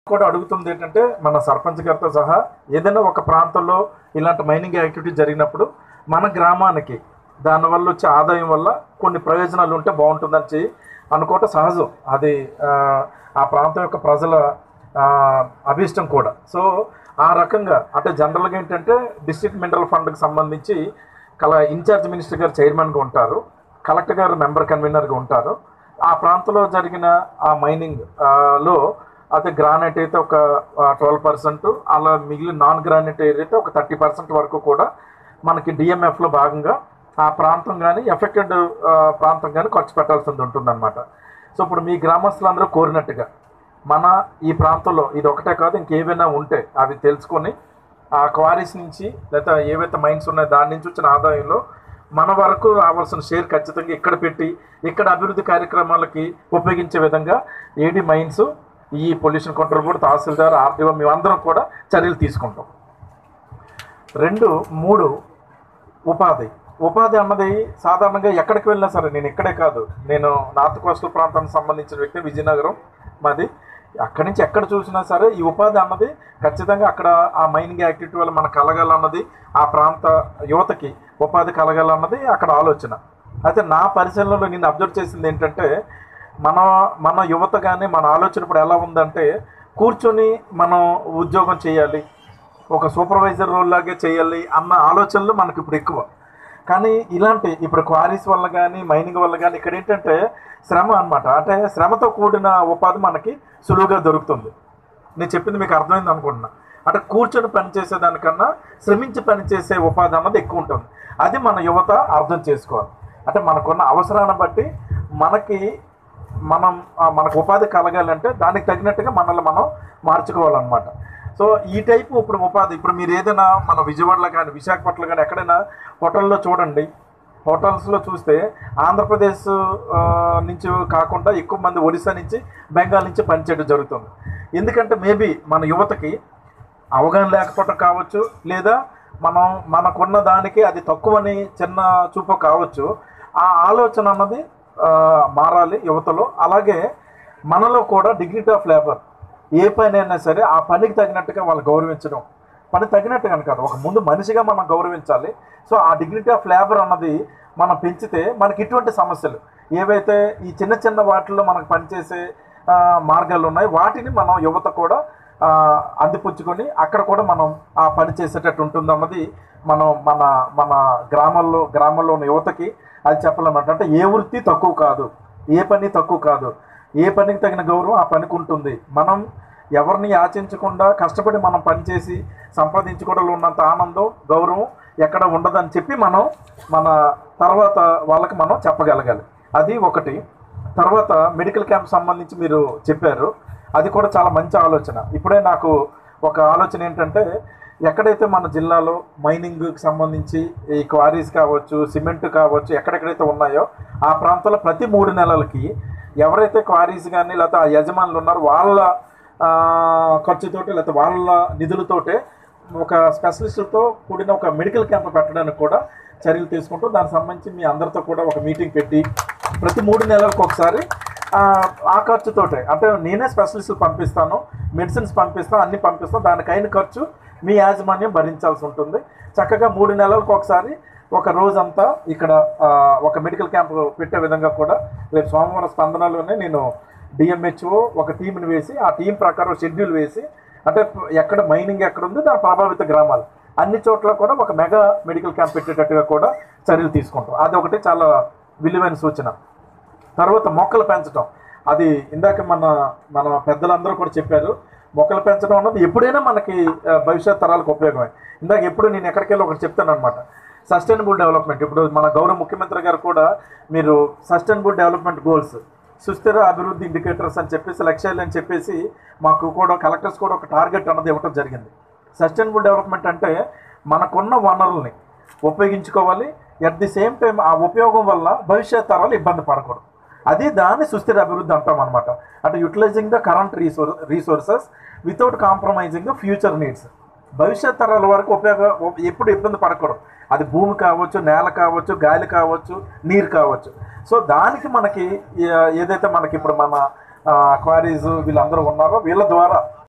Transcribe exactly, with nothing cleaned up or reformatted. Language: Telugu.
కూడా అడుగుతుంది ఏంటంటే మన సర్పంచ్ గారితో సహా ఏదైనా ఒక ప్రాంతంలో ఇలాంటి మైనింగ్ యాక్టివిటీ జరిగినప్పుడు మన గ్రామానికి దానివల్ల వచ్చే ఆదాయం వల్ల కొన్ని ప్రయోజనాలు ఉంటే బాగుంటుందని చెప్పి అనుకోవటం సహజం. అది ఆ ప్రాంతం యొక్క ప్రజల అభీష్టం కూడా. సో ఆ రకంగా అంటే జనరల్గా ఏంటంటే డిస్ట్రిక్ట్ మినరల్ ఫండ్కి సంబంధించి కల ఇన్ఛార్జ్ మినిస్టర్ గారు చైర్మన్గా ఉంటారు, కలెక్టర్ గారు మెంబర్ కన్వీనర్గా ఉంటారు. ఆ ప్రాంతంలో జరిగిన ఆ మైనింగ్ లో అదే గ్రానైట్ అయితే ఒక ట్వెల్వ్ పర్సెంట్, అలా మిగిలిన నాన్ గ్రానైట్ అయితే ఒక థర్టీ పర్సెంట్ వరకు కూడా మనకి డిఎంఎఫ్లో భాగంగా ఆ ప్రాంతం కానీ ఎఫెక్టెడ్ ప్రాంతం కానీ ఖర్చు పెట్టాల్సింది ఉంటుందన్నమాట. సో ఇప్పుడు మీ గ్రామస్తులందరూ కోరినట్టుగా మన ఈ ప్రాంతంలో ఇది ఒకటే కాదు ఇంకేవైనా ఉంటే అవి తెలుసుకొని ఆ క్వారీస్ నుంచి లేదా ఏవైతే మైన్స్ ఉన్నాయో దాని నుంచి వచ్చిన ఆదాయంలో మన వరకు రావాల్సిన షేర్ ఖచ్చితంగా ఇక్కడ పెట్టి ఇక్కడ అభివృద్ధి కార్యక్రమాలకి ఉపయోగించే విధంగా ఏడీ మైన్స్, ఈ pollution control board, tahsildar, RDO మేమందరం కూడా చర్యలు తీసుకుంటాం. రెండు మూడు ఉపాధి ఉపాధి అన్నది సాధారణంగా ఎక్కడికి వెళ్ళినా సరే, నేను ఇక్కడే కాదు, నేను నార్త్ కోస్టల్ ప్రాంతానికి సంబంధించిన వ్యక్తి, విజయనగరం మాది. అక్కడి నుంచి ఎక్కడ చూసినా సరే ఈ ఉపాధి అన్నది ఖచ్చితంగా అక్కడ ఆ మైనింగ్ యాక్టివిటీ వల్ల మనకు కలగాలన్నది, ఆ ప్రాంత యువతకి ఉపాధి కలగాలన్నది అక్కడ ఆలోచన. అయితే నా పరిశీలనలో నేను అబ్జర్వ్ చేసింది ఏంటంటే మన మన యువత కానీ మన ఆలోచన ఇప్పుడు ఎలా ఉందంటే కూర్చొని మనం ఉద్యోగం చేయాలి, ఒక సూపర్వైజర్ రోల్ లాగే చేయాలి అన్న ఆలోచనలు మనకి ఇప్పుడు ఎక్కువ. కానీ ఇలాంటి ఇప్పుడు క్వారీస్ వల్ల కానీ మైనింగ్ వల్ల కానీ ఇక్కడ ఏంటంటే శ్రమ అనమాట. అంటే శ్రమతో కూడిన ఉపాధి మనకి సులువుగా దొరుకుతుంది. నేను చెప్పింది మీకు అర్థమైంది అనుకుంటున్నా. అంటే కూర్చొని పనిచేసే దానికన్నా శ్రమించి పనిచేసే ఉపాధి అన్నది ఎక్కువ ఉంటుంది. అది మన యువత అర్థం చేసుకోవాలి. అంటే మనకున్న అవసరాన్ని బట్టి మనకి మనం మనకు ఉపాధి కలగాలంటే దానికి తగినట్టుగా మనల్ని మనం మార్చుకోవాలన్నమాట. సో ఈ టైపు ఇప్పుడు ఉపాధి ఇప్పుడు మీరు ఏదైనా మన విజయవాడలో కానీ విశాఖపట్నంలో కానీ ఎక్కడైనా హోటల్లో చూడండి, హోటల్స్లో చూస్తే ఆంధ్రప్రదేశ్ నుంచి కాకుండా ఎక్కువ మంది ఒడిశా నుంచి, బెంగాల్ నుంచి పనిచేయడం జరుగుతుంది. ఎందుకంటే మేబీ మన యువతకి అవగాహన లేకపోవటం కావచ్చు, లేదా మనం మనకున్న దానికి అది తక్కువని చిన్న చూపు కావచ్చు. ఆ ఆలోచన అన్నది మారాలి యువతలో. అలాగే మనలో కూడా డిగ్నిటీ ఆఫ్ లేబర్, ఏ పని అయినా సరే ఆ పనికి తగినట్టుగా వాళ్ళు గౌరవించడం, పని తగినట్టుగా కాదు, ఒక ముందు మనిషిగా మనం గౌరవించాలి. సో ఆ డిగ్నిటీ ఆఫ్ లేబర్ అన్నది మనం పెంచితే మనకి ఇటువంటి సమస్యలు ఏవైతే ఈ చిన్న చిన్న వాటిల్లో మనకు పనిచేసే మార్గాలు ఉన్నాయి వాటిని మనం యువత కూడా అందిపుచ్చుకొని అక్కడ కూడా మనం ఆ పని చేసేటట్టు ఉంటుందన్నది మనం మన మన గ్రామాల్లో గ్రామాల్లో ఉన్న యువతకి అది చెప్పాలన్నమాట. అంటే ఏ వృత్తి తక్కువ కాదు, ఏ పని తక్కువ కాదు, ఏ పనికి తగిన గౌరవం ఆ పనికి ఉంటుంది. మనం ఎవరిని యాచించకుండా కష్టపడి మనం పనిచేసి సంపాదించుకోవడంలో ఉన్నంత ఆనందం, గౌరవం ఎక్కడ ఉండదని చెప్పి మనం మన తర్వాత వాళ్ళకి మనం చెప్పగలగాలి. అది ఒకటి. తర్వాత మెడికల్ క్యాంప్ సంబంధించి మీరు చెప్పారు, అది కూడా చాలా మంచి ఆలోచన. ఇప్పుడే నాకు ఒక ఆలోచన ఏంటంటే ఎక్కడైతే మన జిల్లాలో మైనింగ్కి సంబంధించి ఈ క్వారీస్ కావచ్చు, సిమెంట్ కావచ్చు, ఎక్కడెక్కడైతే ఉన్నాయో ఆ ప్రాంతంలో ప్రతి మూడు నెలలకి ఎవరైతే క్వారీస్ కానీ లేకపోతే ఆ యజమానులు ఉన్నారో వాళ్ళ ఖర్చుతోటి లేకపోతే వాళ్ళ నిధులతోటే ఒక స్పెషలిస్టులతో కూడిన ఒక మెడికల్ క్యాంప్ పెట్టడానికి కూడా చర్యలు తీసుకుంటూ దానికి సంబంధించి మీ అందరితో కూడా ఒక మీటింగ్ పెట్టి ప్రతి మూడు నెలలకు ఒకసారి ఆ ఖర్చుతోటే, అంటే నేనే స్పెషలిస్టులు పంపిస్తాను, మెడిసిన్స్ పంపిస్తాను, అన్నీ పంపిస్తాను, దానికైన ఖర్చు మీ యాజమాన్యం భరించాల్సి ఉంటుంది. చక్కగా మూడు నెలలకు ఒకసారి ఒక రోజంతా ఇక్కడ ఒక మెడికల్ క్యాంప్ పెట్టే విధంగా కూడా రేపు సోమవారం స్పందనలోనే నేను డిఎంహెచ్ఓ ఒక టీంని వేసి ఆ టీం ప్రకారం షెడ్యూల్ వేసి అంటే ఎక్కడ మైనింగ్ ఎక్కడ ఉంది దాని ప్రభావిత గ్రామాలు అన్ని చోట్ల కూడా ఒక మెగా మెడికల్ క్యాంప్ పెట్టేటట్టుగా కూడా చర్యలు తీసుకుంటాం. అది ఒకటి చాలా విలువైన సూచన. తర్వాత మొక్కలు పెంచడం, అది ఇందాక మన మన పెద్దలందరూ కూడా చెప్పారు. మొక్కలు పెంచడం అన్నది ఎప్పుడైనా మనకి భవిష్యత్ తరాలకు ఉపయోగమే. ఇందాక ఎప్పుడు నేను ఎక్కడికి వెళ్ళి ఒకటి చెప్తాను అనమాట, సస్టైనబుల్ డెవలప్మెంట్. ఇప్పుడు మన గౌరవ ముఖ్యమంత్రి గారు కూడా మీరు సస్టైనబుల్ డెవలప్మెంట్ గోల్స్, సుస్థిర అభివృద్ధి ఇండికేటర్స్ అని చెప్పేసి లక్ష్యాలు అని చెప్పేసి మాకు కూడా కలెక్టర్స్ కూడా ఒక టార్గెట్ అన్నది ఇవ్వటం జరిగింది. సస్టైనబుల్ డెవలప్మెంట్ అంటే మనకున్న వనరుల్ని ఉపయోగించుకోవాలి, ఎట్ ది సేమ్ టైం ఆ ఉపయోగం వల్ల భవిష్యత్ తరాలు ఇబ్బంది పడకూడదు. అది దాన్ని సుస్థిర అభివృద్ధి అంటాం అనమాట. అంటే utilising the current resource resources without compromising the future needs. భవిష్యత్ తరాల వరకు ఉపయోగ ఎప్పుడు ఇబ్బంది పడకూడదు. అది భూమి కావచ్చు, నేల కావచ్చు, గాలి కావచ్చు, నీరు కావచ్చు. సో దానికి మనకి ఏదైతే మనకి ఇప్పుడు మన క్వారీస్ వీళ్ళందరూ ఉన్నారో వీళ్ళ ద్వారా